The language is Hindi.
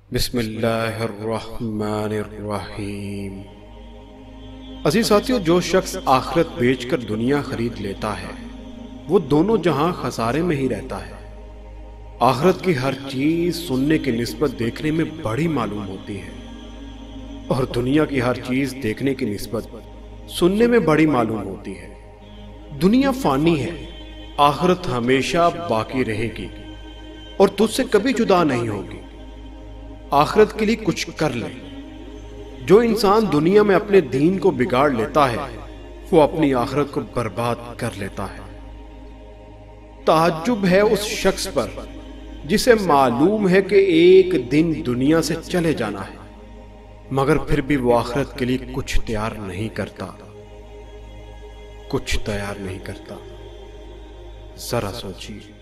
बिस्मिल्लाहिर्रहमानिर्रहीम। अजीज साथियों, जो शख्स आखिरत बेचकर दुनिया खरीद लेता है वो दोनों जहां खसारे में ही रहता है। आखिरत की हर चीज सुनने की निस्बत देखने में बड़ी मालूम होती है और दुनिया की हर चीज देखने की निस्बत सुनने में बड़ी मालूम होती है। दुनिया फानी है, आखिरत हमेशा बाकी रहेगी और तुझसे कभी जुदा नहीं होगी। आखिरत के लिए कुछ कर ले। जो इंसान दुनिया में अपने दीन को बिगाड़ लेता है वो अपनी आखिरत को बर्बाद कर लेता है। ताज्जुब है उस शख्स पर जिसे मालूम है कि एक दिन दुनिया से चले जाना है, मगर फिर भी वो आखिरत के लिए कुछ तैयार नहीं करता। जरा सोचिए।